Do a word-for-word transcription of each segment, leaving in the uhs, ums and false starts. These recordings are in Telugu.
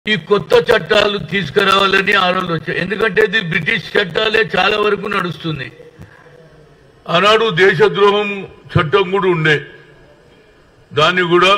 ఈ కొత్త చట్టాలు తీసుకురావాలని ఆలోచన. ఎందుకంటే ఇది బ్రిటిష్ చట్టాలే చాలా వరకు నడుస్తుంది. ఆనాడు దేశద్రోహం చట్టం కూడా ఉండే, దాన్ని కూడా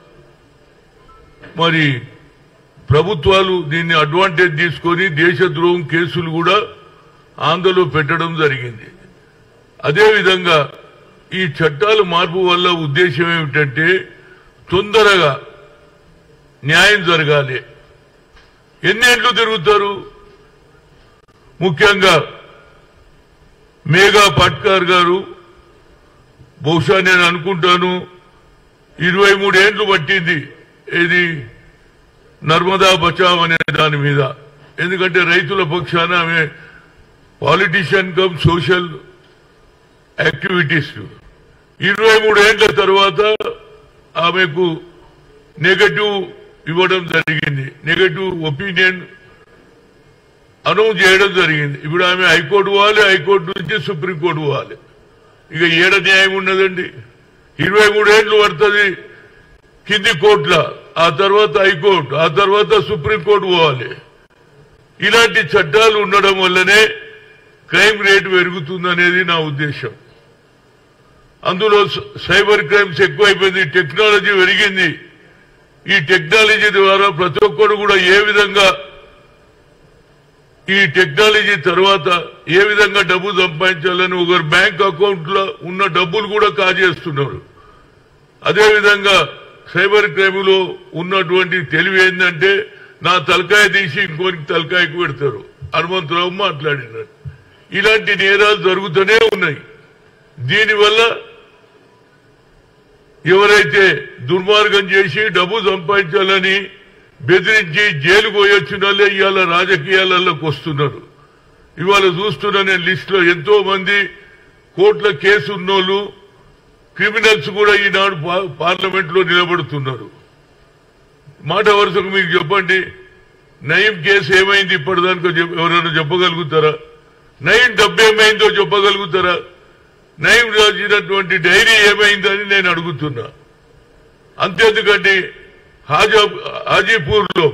మరి ప్రభుత్వాలు దీన్ని అడ్వాంటేజ్ తీసుకొని దేశద్రోహం కేసులు కూడా ఆంధ్రలో పెట్టడం జరిగింది. అదేవిధంగా ఈ చట్టాల మార్పు వల్ల ఉద్దేశం ఏమిటంటే తొందరగా న్యాయం జరగాలి. ఎన్నేళ్లు తిరుగుతారు? ముఖ్యంగా మేఘా పాట్కర్ గారు బహుశా నేను అనుకుంటాను ఇరవై మూడేళ్లు పట్టింది ఇది నర్మదా బచావ్ అనే దాని మీద. ఎందుకంటే రైతుల పక్షాన ఆమె పాలిటిషియన్ కమ్ సోషల్ యాక్టివిటీస్. ఇరవై మూడేళ్ల తర్వాత ఆమెకు నెగటివ్ ఇవ్వడం జరిగింది, నెగటివ్ ఒపీనియన్ అనౌన్స్ చేయడం జరిగింది. ఇప్పుడు ఆమె హైకోర్టు పోవాలి, హైకోర్టు నుంచి సుప్రీంకోర్టు పోవాలి. ఇక ఏడ న్యాయం ఉన్నదండి? ఇరవై మూడేళ్లు పడుతుంది కింది కోర్టుల, ఆ తర్వాత హైకోర్టు, ఆ తర్వాత సుప్రీంకోర్టు పోవాలి. ఇలాంటి చట్టాలు ఉండడం వల్లనే క్రైమ్ రేటు పెరుగుతుందనేది నా ఉద్దేశం. అందులో సైబర్ క్రైమ్స్ ఎక్కువైపోయింది, టెక్నాలజీ పెరిగింది. ఈ టెక్నాలజీ ద్వారా ప్రతి ఒక్కరు కూడా ఏ విధంగా ఈ టెక్నాలజీ తర్వాత ఏ విధంగా డబ్బు సంపాదించాలని ఒకరు బ్యాంక్ అకౌంట్ లో ఉన్న డబ్బులు కూడా కాజేస్తున్నారు. అదేవిధంగా సైబర్ క్రైమ్ లో ఉన్నటువంటి తెలివి ఏంటంటే నా తలకాయ తీసి ఇంకోరికి తలకాయకు పెడతారు. హనుమంతరావు మాట్లాడినారు. ఇలాంటి నేరాలు జరుగుతూనే ఉన్నాయి. దీనివల్ల ఎవరైతే దుర్మార్గం చేసి డబ్బు సంపాదించాలని బెదిరించి జైలుకు పోయొచ్చిన వాళ్ళే ఇవాళ రాజకీయాలలోకి వస్తున్నారు. ఇవాళ చూస్తున్నా నేను లిస్ట్ లో ఎంతో మంది కోర్టుల కేసు ఉన్నోళ్ళు క్రిమినల్స్ కూడా ఈనాడు పార్లమెంట్ లో నిలబడుతున్నారు. మాట వరుసకు మీకు చెప్పండి, నయీం కేసు ఏమైంది ఇప్పటిదానికో ఎవరైనా చెప్పగలుగుతారా? నయీం డబ్బు ఏమైందో చెప్పగలుగుతారా? నయీం రాసినటువంటి డైరీ ఏమైందని నేను అడుగుతున్నా. అంతేందుకంటే హాజా హాజీపూర్ లో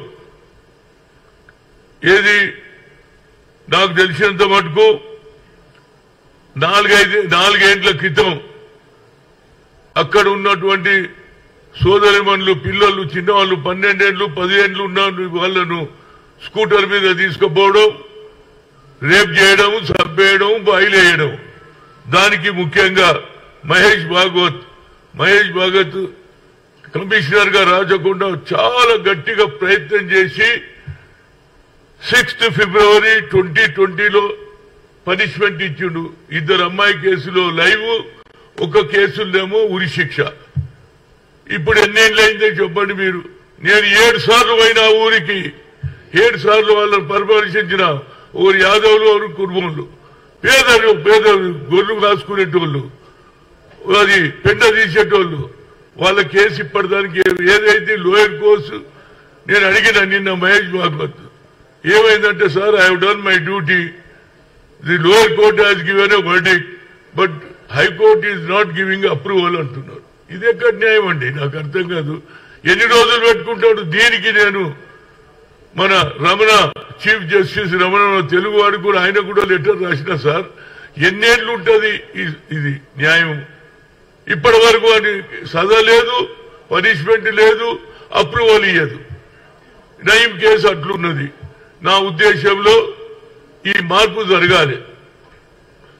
ఏది నాకు తెలిసినంత మటుకు నాలుగైదు నాలుగేండ్ల క్రితం అక్కడ ఉన్నటువంటి సోదరిమణులు పిల్లలు చిన్నవాళ్ళు పన్నెండేళ్లు పదిహేండ్లు ఉన్న వాళ్ళను స్కూటర్ మీద తీసుకుపోవడం, రేప్ చేయడం, చంపేయడం, బయలుదేయడం. దానికి ముఖ్యంగా మహేష్ భాగవత్ మహేష్ భాగవత్ కమిషనర్ గా రాజకుండా చాలా గట్టిగా ప్రయత్నం చేసి సిక్స్త్ ఫిబ్రవరి ట్వంటీ ట్వంటీలో పనిష్మెంట్ ఇచ్చిండు. ఇద్దరు అమ్మాయి కేసులో లైవ్, ఒక కేసులేమో ఉరి శిక్ష. ఇప్పుడు ఎన్నేళ్ళు అయిందో చెప్పండి మీరు. నేను ఏడు సార్లు పోయినా ఊరికి, ఏడు సార్లు వాళ్ళని పరామర్శించిన. ఒకరు యాదవులు, ఒకరు కుర్మలు, పేదలు పేదలు గొర్రెలు కాసుకునేటోళ్ళు, అది పెండ తీసేటోళ్ళు. వాళ్ళ కేసు ఇప్పటిదానికి ఏదైతే లోయర్ కోర్సు నేను అడిగిన నిన్న మహేష్ భాగవత్ ఏమైందంటే, sir I have done my duty, the lower court has given a verdict but high court is not giving approval అంటున్నారు. ఇది ఎక్కడ న్యాయం అండి? నాకు అర్థం కాదు. ఎన్ని రోజులు పెట్టుకుంటాడు దీనికి? నేను మన రమణ చీఫ్ జస్టిస్ రమణ తెలుగు వాడు కూడా ఆయన కూడా లెటర్ రాసిన, సార్ ఎన్నేళ్లు ఉంటుంది ఇది న్యాయం? ఇప్పటి వరకు అని సజా లేదు, పనిష్మెంట్ లేదు, అప్రూవల్ ఇయ్యదు. నయీం కేసు అట్లున్నది. నా ఉద్దేశంలో ఈ మార్పు జరగాలి.